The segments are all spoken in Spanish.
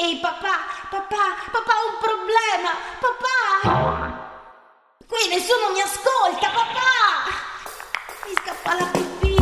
Ehi papà, ho un problema, papà! Qui nessuno mi ascolta, papà! Mi scappa la pipì!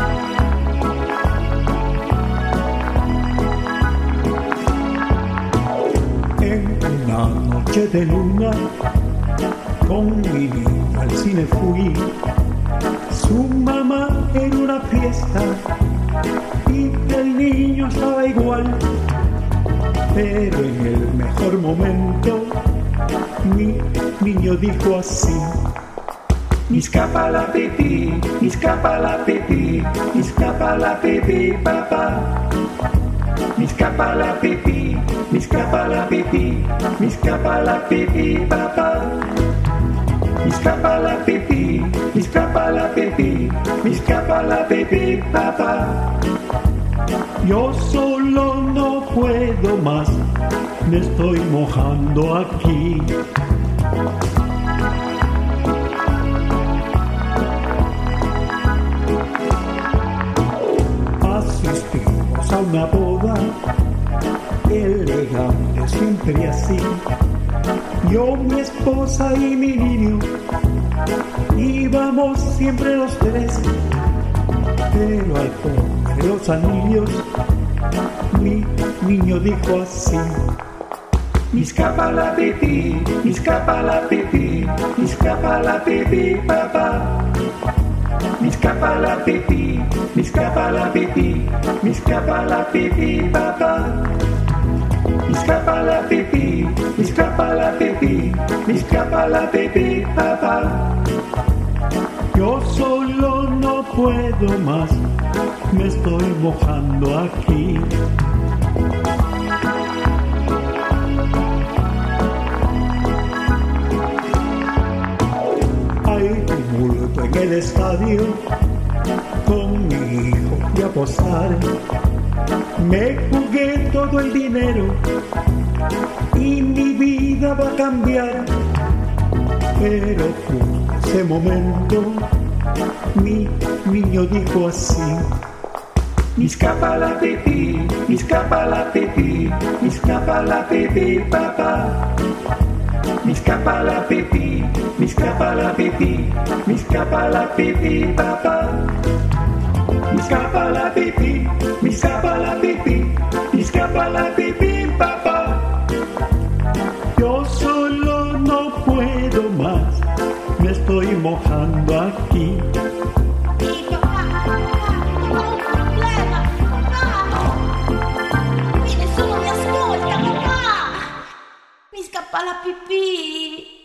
En una noche de luna, con mi niña al cine fui. Su mamá en una fiesta y el niño estaba igual. Pero en el mejor momento mi niño dijo así: "Me escapa la pipí, me escapa la pipí, me escapa la pipí, papá. Me escapa la pipí, me escapa la pipí, me escapa la pipí, papá. Me escapa la pipí, me escapa la pipí, me escapa la pipí, papá. Yo solo no puedo más, me estoy mojando aquí". Asistimos a una boda, elegante siempre así. Yo, mi esposa y mi niño, íbamos siempre los tres. Pero al poner los anillos, mi niño dijo así: "Me escapa la pipí, me escapa la pipí, me escapa la pipí, papá. Me escapa la pipí, me escapa la pipí, me escapa la pipí, papá. Me escapa la pipí, me escapa la pipí, me escapa la pipí, papá. Yo solo no puedo más, me estoy mojando aquí". Hay tumulto en el estadio, con mi hijo fui a apostar. Me jugué todo el dinero y mi vida va a cambiar. Pero justo ese momento mi niño dijo así: "Me escapa la pipí, me escapa la pipí, me escapa la pipí, papá. Me escapa la pipí, me escapa la pipí, me escapa la pipí, papá. Me escapa la pipí, me escapa la pipí, me escapa la pipí, papá. Yo solo no puedo más, me estoy mojando aquí". Ehi papà, ho un problema, papà! Qui nessuno mi ascolta, papà! Mi scappa la pipì!